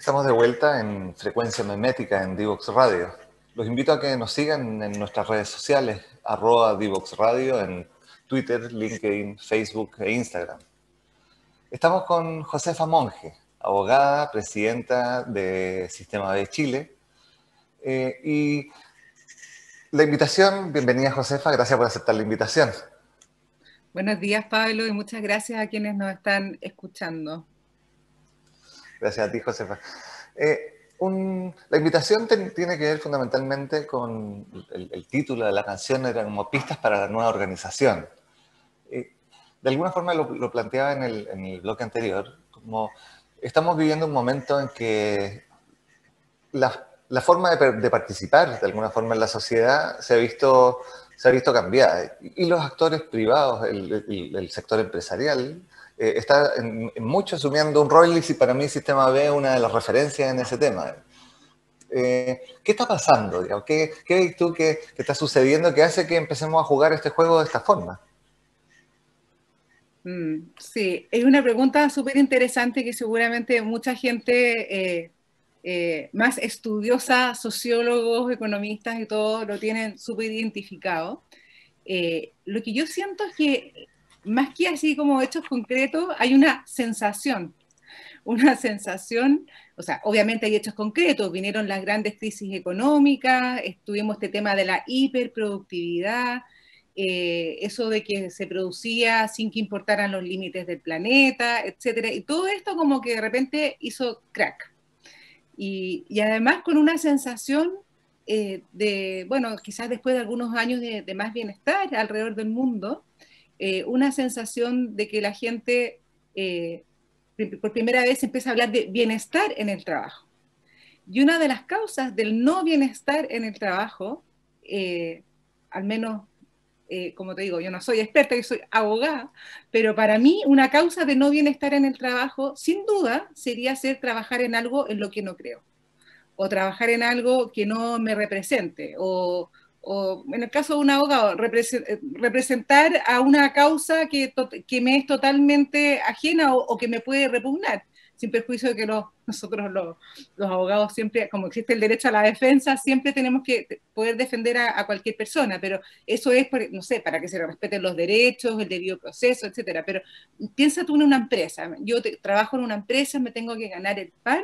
Estamos de vuelta en Frecuencia Memética en Divox Radio. Los invito a que nos sigan en nuestras redes sociales, @Divox Radio en Twitter, LinkedIn, Facebook e Instagram. Estamos con Josefa Monge, abogada, presidenta de Sistema B Chile. Y la invitación, bienvenida Josefa, gracias por aceptar la invitación. Buenos días, Pablo, y muchas gracias a quienes nos están escuchando. Gracias a ti, Josefa. La invitación tiene que ver fundamentalmente con el título de la canción, era como Pistas para la Nueva Organización. De alguna forma lo planteaba en el bloque anterior, como estamos viviendo un momento en que la forma de participar de alguna forma en la sociedad se ha visto cambiada. Y los actores privados, el sector empresarial, está en mucho asumiendo un rol, y para mí Sistema B es una de las referencias en ese tema. ¿Qué está pasando? Digamos? ¿Qué ves tú que está sucediendo que hace que empecemos a jugar este juego de esta forma? Sí, es una pregunta súper interesante que seguramente mucha gente más estudiosa, sociólogos, economistas y todo, lo tienen súper identificado. Lo que yo siento es que más que así como hechos concretos, hay una sensación, o sea, obviamente hay hechos concretos, vinieron las grandes crisis económicas, tuvimos este tema de la hiperproductividad, eso de que se producía sin que importaran los límites del planeta, etcétera, y todo esto como que de repente hizo crack. Y además con una sensación bueno, quizás después de algunos años de más bienestar alrededor del mundo, una sensación de que la gente por primera vez empieza a hablar de bienestar en el trabajo. Y una de las causas del no bienestar en el trabajo, al menos, como te digo, yo no soy experta, yo soy abogada, pero para mí una causa de no bienestar en el trabajo, sin duda, sería trabajar en algo en lo que no creo, o trabajar en algo que no me represente, o en el caso de un abogado, representar a una causa que me es totalmente ajena o que me puede repugnar, sin perjuicio de que nosotros los abogados siempre, como existe el derecho a la defensa, siempre tenemos que poder defender a cualquier persona, pero eso es, no sé, para que se respeten los derechos, el debido proceso, etcétera. Pero piensa tú en una empresa, yo trabajo en una empresa, me tengo que ganar el pan,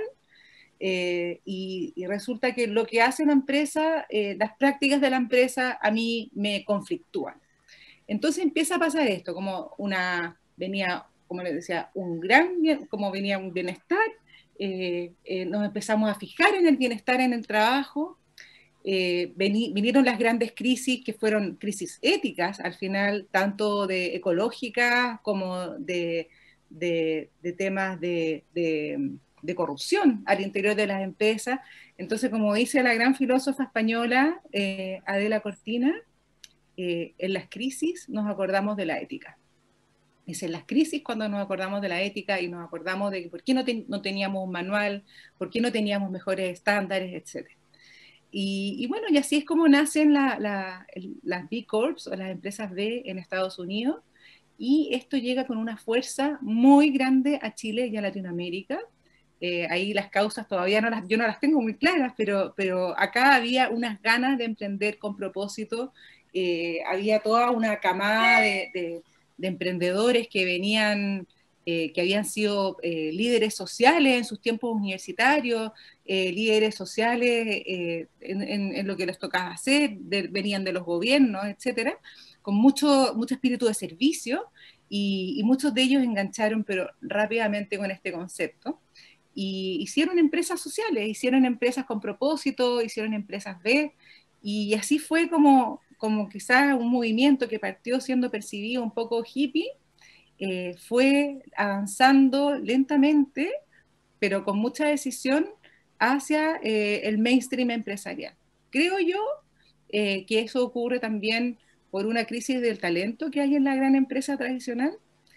y resulta que lo que hace la empresa, las prácticas de la empresa a mí me conflictúan. Entonces empieza a pasar esto, venía, como les decía, como venía un bienestar, nos empezamos a fijar en el bienestar en el trabajo, vinieron las grandes crisis que fueron crisis éticas, al final, tanto de ecológicas como de temas de corrupción al interior de las empresas. Entonces, como dice la gran filósofa española Adela Cortina, en las crisis nos acordamos de la ética. Es en las crisis cuando nos acordamos de la ética y nos acordamos de por qué no teníamos un manual, por qué no teníamos mejores estándares, etc. Y bueno, y así es como nacen las B Corps o las empresas B en Estados Unidos, y esto llega con una fuerza muy grande a Chile y a Latinoamérica. Ahí las causas todavía yo no las tengo muy claras, pero acá había unas ganas de emprender con propósito, había toda una camada de emprendedores que venían, que habían sido líderes sociales en sus tiempos universitarios, líderes sociales en lo que les tocaba hacer, venían de los gobiernos, etcétera, con mucho espíritu de servicio, y muchos de ellos engancharon, pero rápidamente con este concepto. Y hicieron empresas sociales, hicieron empresas con propósito, hicieron empresas B, y así fue como quizás un movimiento que partió siendo percibido un poco hippie, fue avanzando lentamente, pero con mucha decisión, hacia el mainstream empresarial. Creo yo que eso ocurre también por una crisis del talento que hay en la gran empresa tradicional,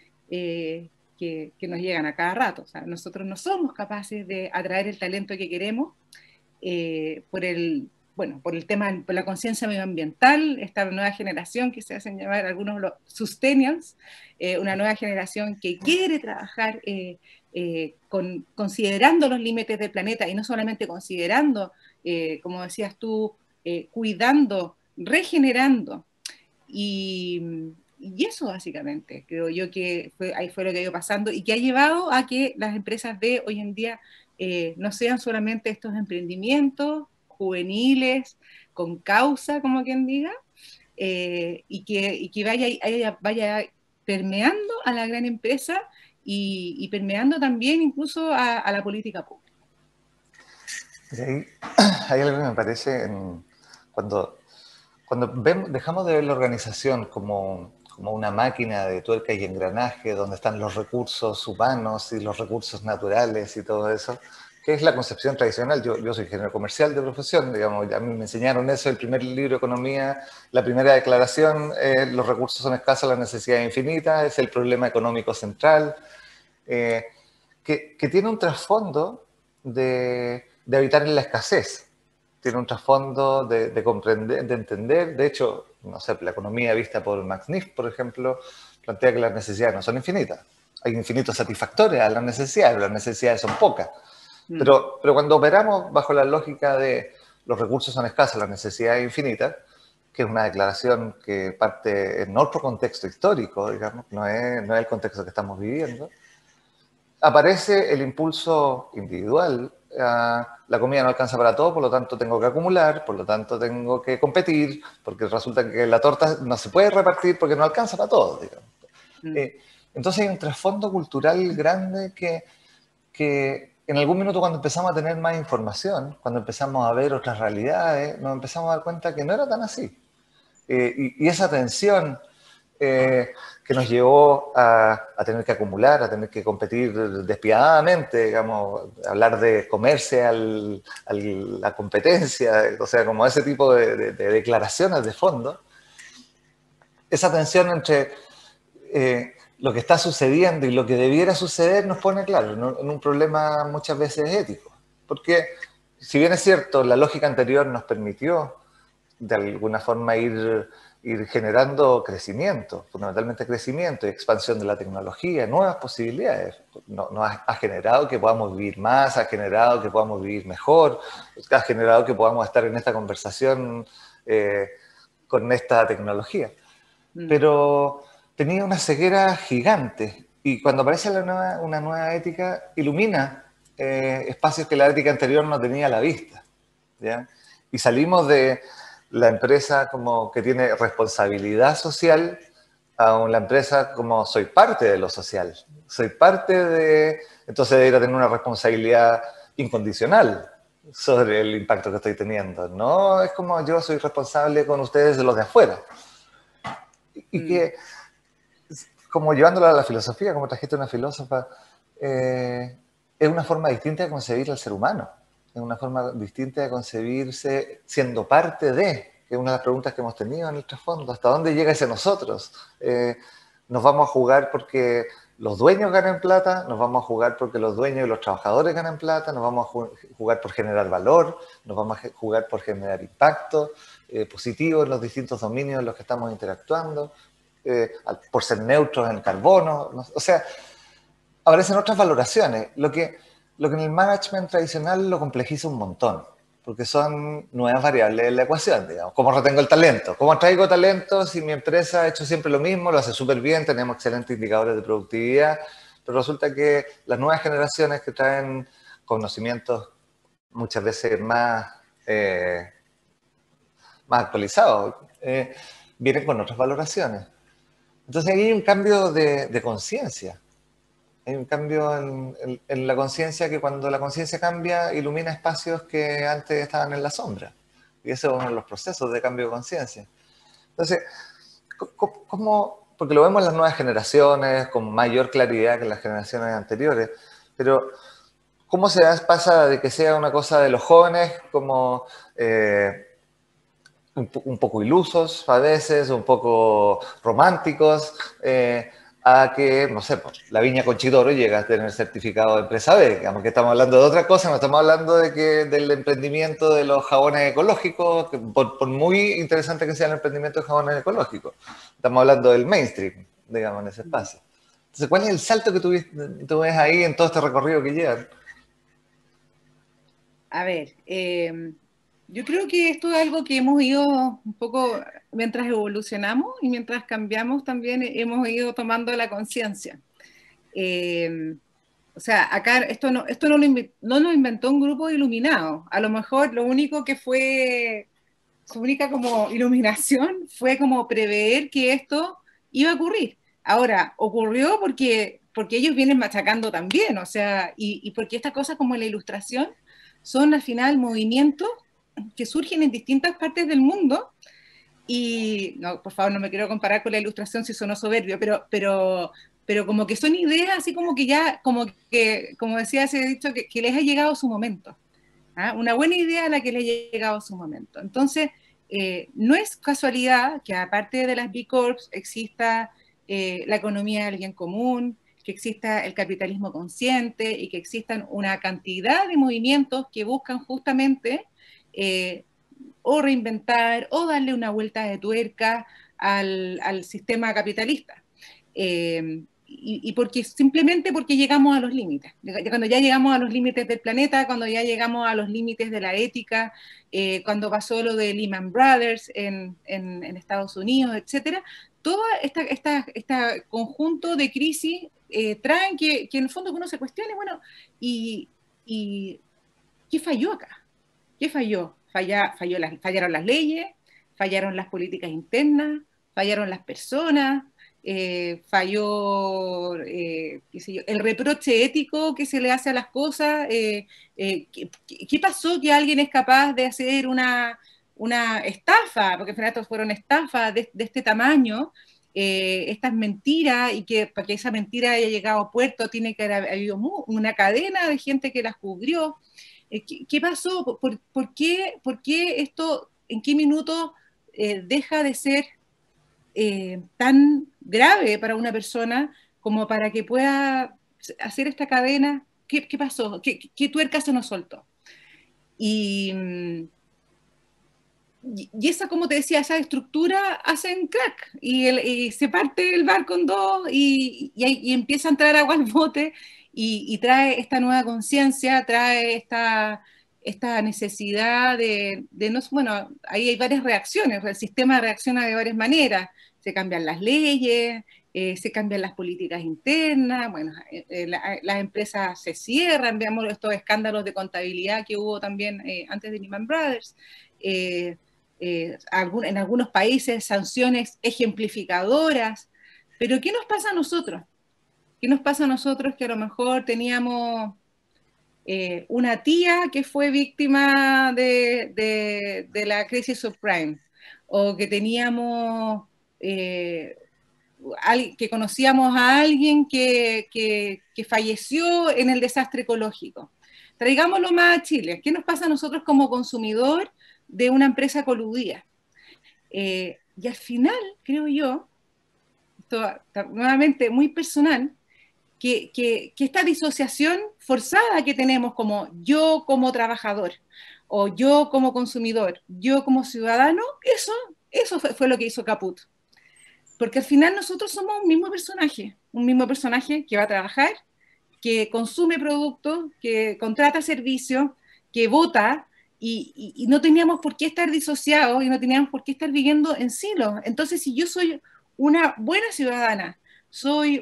que nos llegan a cada rato. O sea, nosotros no somos capaces de atraer el talento que queremos, bueno, por el tema, por la conciencia medioambiental, esta nueva generación que se hacen llamar algunos los sustainers, una nueva generación que quiere trabajar considerando los límites del planeta y no solamente considerando, como decías tú, cuidando, regenerando. Y eso básicamente, creo yo que ahí fue lo que ha ido pasando y que ha llevado a que las empresas de hoy en día no sean solamente estos emprendimientos juveniles, con causa, como quien diga, y que vaya permeando a la gran empresa y permeando también incluso a la política pública. Y ahí hay algo que me parece cuando dejamos de ver la organización como una máquina de tuerca y engranaje donde están los recursos humanos y los recursos naturales y todo eso, que es la concepción tradicional. Yo soy ingeniero comercial de profesión, digamos, a mí me enseñaron eso, el primer libro de economía, la primera declaración, los recursos son escasos, la necesidad es infinita, es el problema económico central, que tiene un trasfondo de habitar en la escasez. Tiene un trasfondo de comprender, de entender. De hecho, no sé, la economía vista por Max Neff, por ejemplo, plantea que las necesidades no son infinitas. Hay infinitos satisfactores a las necesidades son pocas. Pero cuando operamos bajo la lógica de los recursos son escasos, las necesidades infinitas, que es una declaración que parte en otro contexto histórico, digamos, no es el contexto que estamos viviendo, aparece el impulso individual. La comida no alcanza para todo, por lo tanto tengo que acumular, por lo tanto tengo que competir, porque resulta que la torta no se puede repartir porque no alcanza para todo, digamos. Entonces hay un trasfondo cultural grande que en algún minuto, cuando empezamos a tener más información, cuando empezamos a ver otras realidades, nos empezamos a dar cuenta que no era tan así. Y esa tensión que nos llevó a tener que acumular, a tener que competir despiadadamente, digamos, hablar de comerse a la competencia, o sea, como ese tipo de declaraciones de fondo, esa tensión entre lo que está sucediendo y lo que debiera suceder nos pone, claro, en un problema muchas veces ético. Porque, si bien es cierto, la lógica anterior nos permitió de alguna forma ir generando crecimiento, fundamentalmente crecimiento y expansión de la tecnología, nuevas posibilidades. Nos ha generado que podamos vivir más, ha generado que podamos vivir mejor, ha generado que podamos estar en esta conversación con esta tecnología. Pero tenía una ceguera gigante y cuando aparece una nueva ética, ilumina espacios que la ética anterior no tenía a la vista, ¿ya? Y salimos de la empresa como que tiene responsabilidad social a la empresa como soy parte de lo social, soy parte de... Entonces debería tener una responsabilidad incondicional sobre el impacto que estoy teniendo. No es como yo soy responsable con ustedes de los de afuera. Y que, como llevándolo a la filosofía, como trajiste una filósofa, es una forma distinta de concebir al ser humano. Es una forma distinta de concebirse siendo parte de, que es una de las preguntas que hemos tenido en el trasfondo. ¿Hasta dónde llega ese nosotros? ¿Nos vamos a jugar porque los dueños ganan plata? ¿Nos vamos a jugar porque los dueños y los trabajadores ganan plata? ¿Nos vamos a jugar por generar valor? ¿Nos vamos a jugar por generar impacto positivo en los distintos dominios en los que estamos interactuando? Por ser neutros en el carbono. O sea, aparecen otras valoraciones. Lo que en el management tradicional lo complejiza un montón, porque son nuevas variables en la ecuación, digamos. ¿Cómo retengo el talento? ¿Cómo traigo talento si mi empresa ha hecho siempre lo mismo, lo hace súper bien, tenemos excelentes indicadores de productividad, pero resulta que las nuevas generaciones que traen conocimientos muchas veces más actualizados, vienen con otras valoraciones? Entonces ahí hay un cambio de conciencia. Hay un cambio en la conciencia que cuando la conciencia cambia, ilumina espacios que antes estaban en la sombra. Y eso es uno de los procesos de cambio de conciencia. Entonces, ¿cómo? Porque lo vemos en las nuevas generaciones con mayor claridad que en las generaciones anteriores, pero ¿cómo se pasa de que sea una cosa de los jóvenes como un poco ilusos a veces, un poco románticos, a que, no sé, pues, la viña Conchitoro llega a tener certificado de empresa B. Digamos que estamos hablando de otra cosa, no estamos hablando de que del emprendimiento de los jabones ecológicos, que por muy interesante que sea el emprendimiento de jabones ecológicos. Estamos hablando del mainstream, digamos, en ese espacio. Entonces, ¿cuál es el salto que tú ves ahí en todo este recorrido que llevan? A ver, yo creo que esto es algo que hemos ido un poco, mientras evolucionamos y mientras cambiamos, también hemos ido tomando la conciencia. O sea, acá esto no lo inventó un grupo de iluminados. A lo mejor lo único que fue, su única como iluminación fue como prever que esto iba a ocurrir. Ahora, ocurrió porque ellos vienen machacando también, o sea, y porque estas cosas como la ilustración son al final movimientos que surgen en distintas partes del mundo. Y, no, por favor, no me quiero comparar con la ilustración si sonó soberbio, pero como que son ideas así como que ya, como decía ese dicho, que les ha llegado su momento. ¿Ah? Una buena idea a la que les ha llegado su momento. Entonces, no es casualidad que aparte de las B Corps exista la economía del bien común, que exista el capitalismo consciente y que existan una cantidad de movimientos que buscan justamente o reinventar o darle una vuelta de tuerca al sistema capitalista. Y porque simplemente porque llegamos a los límites. Cuando ya llegamos a los límites del planeta, cuando ya llegamos a los límites de la ética, cuando pasó lo de Lehman Brothers en Estados Unidos, etcétera, todo este conjunto de crisis traen que en el fondo uno se cuestione, bueno, y ¿qué falló acá? ¿Qué falló? Fallaron las leyes, fallaron las políticas internas, fallaron las personas, falló qué sé yo, el reproche ético que se le hace a las cosas. ¿Qué pasó que alguien es capaz de hacer una estafa? Porque al final estos fueron estafas de este tamaño. Estas mentiras y que para que esa mentira haya llegado a puerto tiene que haber habido una cadena de gente que las cubrió. ¿Qué pasó? ¿Por qué esto, en qué minuto deja de ser tan grave para una persona como para que pueda hacer esta cadena? ¿Qué pasó? ¿Qué tuerca se nos soltó? Y, y esa, como te decía, esa estructura hacen crack y se parte el barco en dos y empieza a entrar agua al bote y trae esta nueva conciencia, trae esta necesidad de no, bueno, ahí hay varias reacciones, el sistema reacciona de varias maneras, se cambian las leyes, se cambian las políticas internas, bueno, las empresas se cierran, veamos estos escándalos de contabilidad que hubo también antes de Lehman Brothers, en algunos países sanciones ejemplificadoras, pero ¿qué nos pasa a nosotros? ¿Qué nos pasa a nosotros que a lo mejor teníamos una tía que fue víctima de la crisis subprime? O que teníamos, que conocíamos a alguien que falleció en el desastre ecológico. Traigámoslo más a Chile. ¿Qué nos pasa a nosotros como consumidor de una empresa coludida? Y al final, creo yo, esto nuevamente muy personal, que esta disociación forzada que tenemos como yo como trabajador, o yo como consumidor, yo como ciudadano, eso fue lo que hizo Caput. Porque al final nosotros somos un mismo personaje que va a trabajar, que consume productos, que contrata servicios, que vota, y no teníamos por qué estar disociados y no teníamos por qué estar viviendo en silos. Entonces, si yo soy una buena ciudadana, soy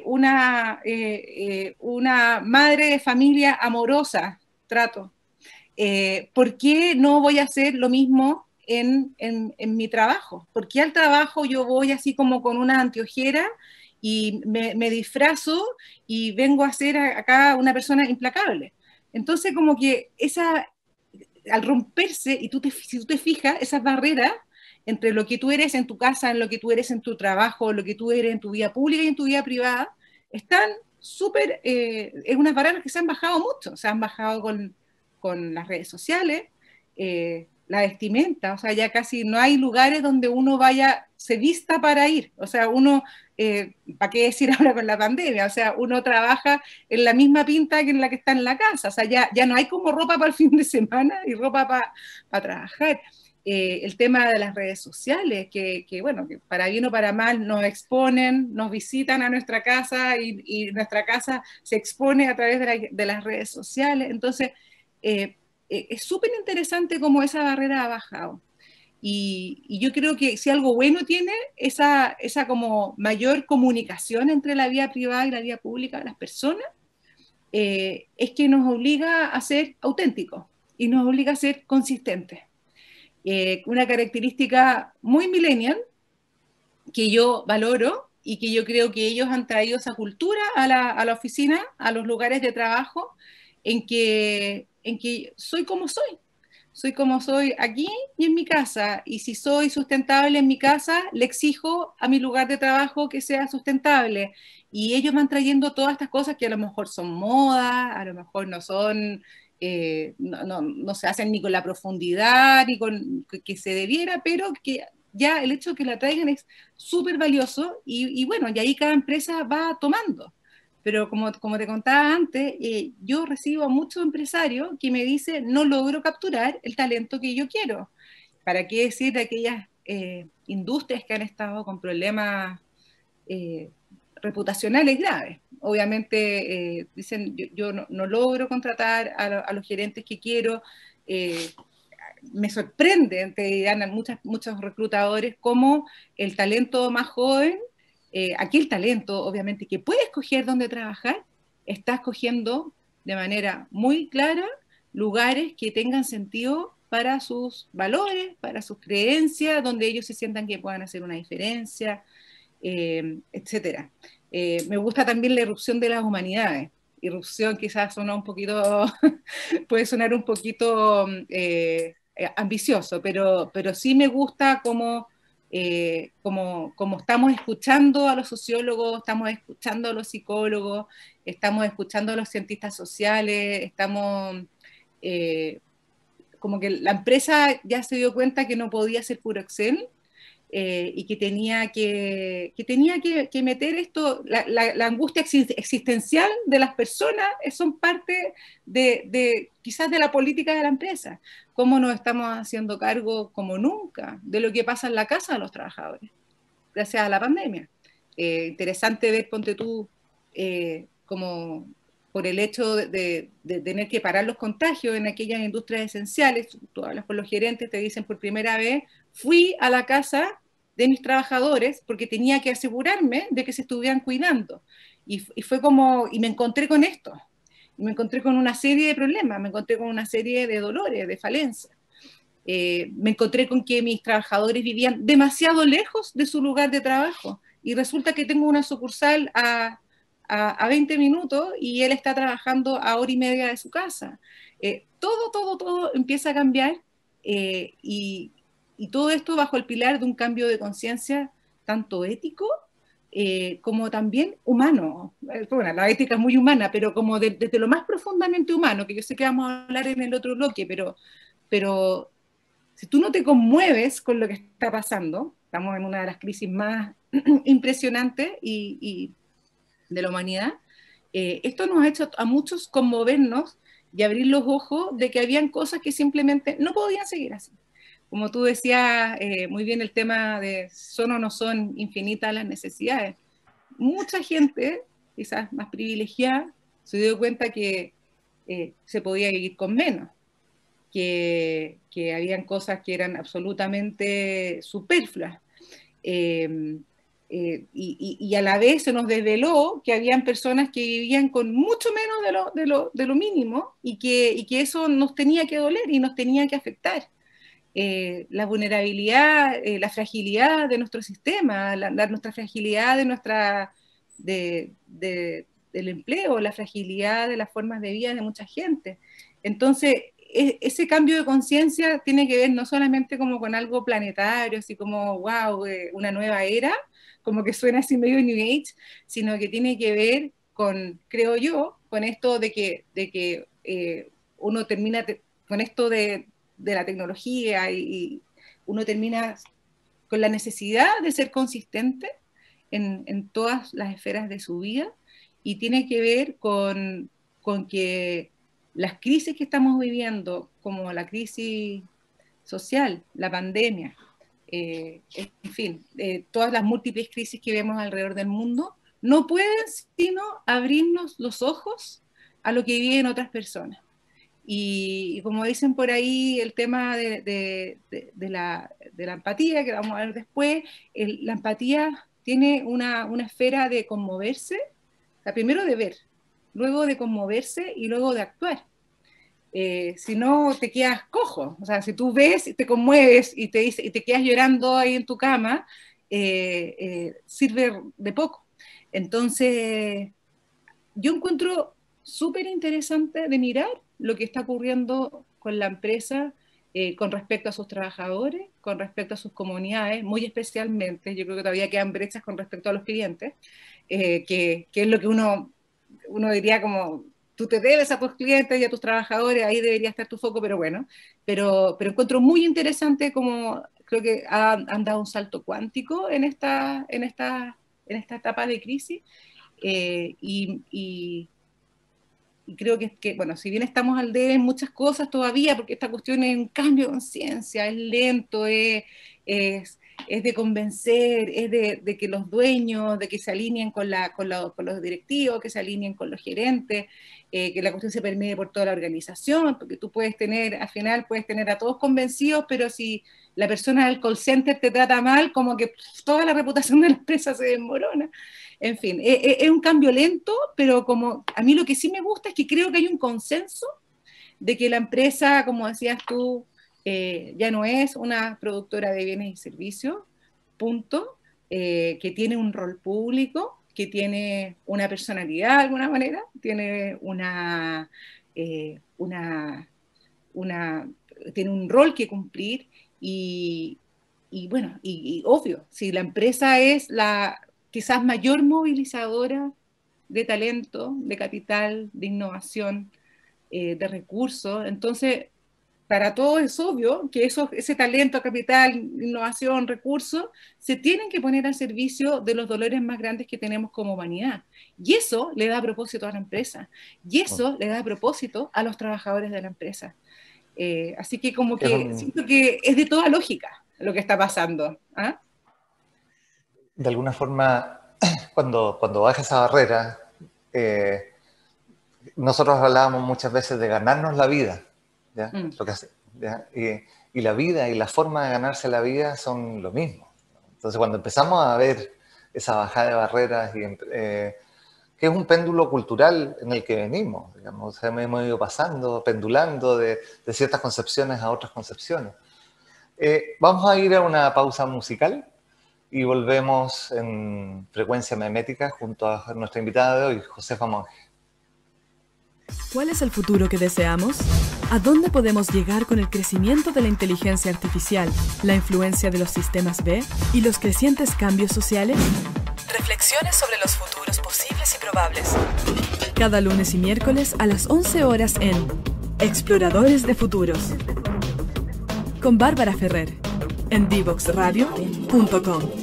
una madre de familia amorosa, trato, ¿por qué no voy a hacer lo mismo en mi trabajo? ¿Por qué al trabajo yo voy así como con una anteojera y me disfrazo y vengo a ser acá una persona implacable? Entonces, como que al romperse, y si tú te fijas, esas barreras entre lo que tú eres en tu casa, en lo que tú eres en tu trabajo, lo que tú eres en tu vida pública y en tu vida privada, están súper, es unas barreras que se han bajado mucho, se han bajado con las redes sociales, la vestimenta, o sea, ya casi no hay lugares donde uno vaya, se vista para ir, o sea, uno, ¿para qué decir ahora con la pandemia? O sea, uno trabaja en la misma pinta que en la que está en la casa, o sea, ya no hay como ropa para el fin de semana y ropa para trabajar. El tema de las redes sociales, bueno, que para bien o para mal nos exponen, nos visitan a nuestra casa y nuestra casa se expone a través de las redes sociales, entonces es súper interesante cómo esa barrera ha bajado. Y yo creo que si algo bueno tiene esa como mayor comunicación entre la vida privada y la vida pública de las personas, es que nos obliga a ser auténticos y nos obliga a ser consistentes. Una característica muy millennial que yo valoro y que yo creo que ellos han traído esa cultura a la oficina, a los lugares de trabajo, en que soy como soy aquí y en mi casa, y si soy sustentable en mi casa, le exijo a mi lugar de trabajo que sea sustentable, y ellos van trayendo todas estas cosas que a lo mejor son modas, a lo mejor no son, no se hacen ni con la profundidad ni con que se debiera, pero que ya el hecho de que la traigan es súper valioso, y bueno, y ahí cada empresa va tomando. Pero como te contaba antes, yo recibo a muchos empresarios que me dicen, no logro capturar el talento que yo quiero. ¿Para qué decir de aquellas industrias que han estado con problemas eh, reputacionales graves? Obviamente dicen, yo no logro contratar a los gerentes que quiero. eh, Me sorprende, te dirán muchos reclutadores, cómo el talento más joven, aquel talento obviamente que puede escoger dónde trabajar, está escogiendo de manera muy clara lugares que tengan sentido para sus valores, para sus creencias, donde ellos se sientan que puedan hacer una diferencia, etcétera. Me gusta también la irrupción de las humanidades. Irrupción quizás suena un poquito, puede sonar un poquito ambicioso, pero sí me gusta como estamos escuchando a los sociólogos, estamos escuchando a los psicólogos, estamos escuchando a los cientistas sociales, estamos como que la empresa ya se dio cuenta que no podía ser puro Excel, y que tenía que meter esto, la angustia existencial de las personas, son parte quizás de la política de la empresa. Cómo nos estamos haciendo cargo como nunca de lo que pasa en la casa de los trabajadores, gracias a la pandemia. Interesante ver, ponte tú, como por el hecho de tener que parar los contagios en aquellas industrias esenciales, tú hablas con los gerentes, te dicen por primera vez, fui a la casa de mis trabajadores porque tenía que asegurarme de que se estuvieran cuidando. Y fue como, y me encontré con esto, y me encontré con una serie de problemas, me encontré con una serie de dolores, de falencias. Me encontré con que mis trabajadores vivían demasiado lejos de su lugar de trabajo, y resulta que tengo una sucursal a 20 minutos y él está trabajando a hora y media de su casa. Todo empieza a cambiar, y todo esto bajo el pilar de un cambio de conciencia tanto ético como también humano. Bueno, la ética es muy humana, pero como desde lo más profundamente humano, que yo sé que vamos a hablar en el otro bloque, pero si tú no te conmueves con lo que está pasando, estamos en una de las crisis más impresionantes de la humanidad, esto nos ha hecho a muchos conmovernos y abrir los ojos de que habían cosas que simplemente no podían seguir así. Como tú decías muy bien, el tema de son o no son infinitas las necesidades. Mucha gente, quizás más privilegiada, se dio cuenta que se podía vivir con menos, que habían cosas que eran absolutamente superfluas. Y a la vez se nos desveló que habían personas que vivían con mucho menos de lo mínimo, y que eso nos tenía que doler y nos tenía que afectar. La vulnerabilidad, la fragilidad de nuestro sistema, nuestra fragilidad del empleo, la fragilidad de las formas de vida de mucha gente. Entonces, ese cambio de conciencia tiene que ver no solamente como con algo planetario, así como, wow, una nueva era, como que suena así medio New Age, sino que tiene que ver con, creo yo, con esto de que uno termina con esto de la tecnología y uno termina con la necesidad de ser consistente en todas las esferas de su vida, y tiene que ver con que las crisis que estamos viviendo, como la crisis social, la pandemia, en fin, todas las múltiples crisis que vemos alrededor del mundo, no pueden sino abrirnos los ojos a lo que viven otras personas. Y como dicen por ahí, el tema de la empatía, que vamos a ver después, la empatía tiene una esfera de conmoverse, o sea, primero de ver, luego de conmoverse y luego de actuar. Si no, te quedas cojo. O sea, si tú ves, te conmueves y te quedas llorando ahí en tu cama, sirve de poco. Entonces, yo encuentro súper interesante de mirar lo que está ocurriendo con la empresa, con respecto a sus trabajadores, con respecto a sus comunidades, muy especialmente. Yo creo que todavía quedan brechas con respecto a los clientes, que es lo que uno diría como, tú te debes a tus clientes y a tus trabajadores, ahí debería estar tu foco, pero bueno, pero encuentro muy interesante como creo que han dado un salto cuántico en esta etapa de crisis, y creo que, bueno, si bien estamos al debe en muchas cosas todavía, porque esta cuestión es un cambio de conciencia, es lento, es de convencer, es de que los dueños, de que se alineen con los directivos, que se alineen con los gerentes, que la cuestión se permee por toda la organización, porque tú puedes tener, al final puedes tener a todos convencidos, pero si la persona del call center te trata mal, como que toda la reputación de la empresa se desmorona. En fin, es un cambio lento, pero como a mí lo que sí me gusta es que creo que hay un consenso de que la empresa, como decías tú, ya no es una productora de bienes y servicios, punto, que tiene un rol público, que tiene una personalidad de alguna manera, tiene tiene un rol que cumplir, y bueno, y obvio, si la empresa es la quizás mayor movilizadora de talento, de capital, de innovación, de recursos, entonces para todos es obvio que ese talento, capital, innovación, recursos, se tienen que poner al servicio de los dolores más grandes que tenemos como humanidad. Y eso le da propósito a la empresa. Y eso le da propósito a los trabajadores de la empresa. Así que como que siento que es de toda lógica lo que está pasando. ¿Ah? De alguna forma, cuando baja esa barrera, nosotros hablábamos muchas veces de ganarnos la vida, ¿ya? Lo que hace, ¿ya? Y la vida y la forma de ganarse la vida son lo mismo. Entonces, cuando empezamos a ver esa bajada de barreras, que es un péndulo cultural en el que venimos, digamos, o sea, hemos ido pasando, pendulando de ciertas concepciones a otras concepciones. Vamos a ir a una pausa musical y volvemos en Frecuencia Memética junto a nuestra invitada de hoy, Josefa Monge. ¿Cuál es el futuro que deseamos? ¿A dónde podemos llegar con el crecimiento de la inteligencia artificial, la influencia de los sistemas B y los crecientes cambios sociales? Reflexiones sobre los futuros posibles y probables. Cada lunes y miércoles a las 11 horas en Exploradores de Futuros. Con Bárbara Ferrer en divoxradio.com.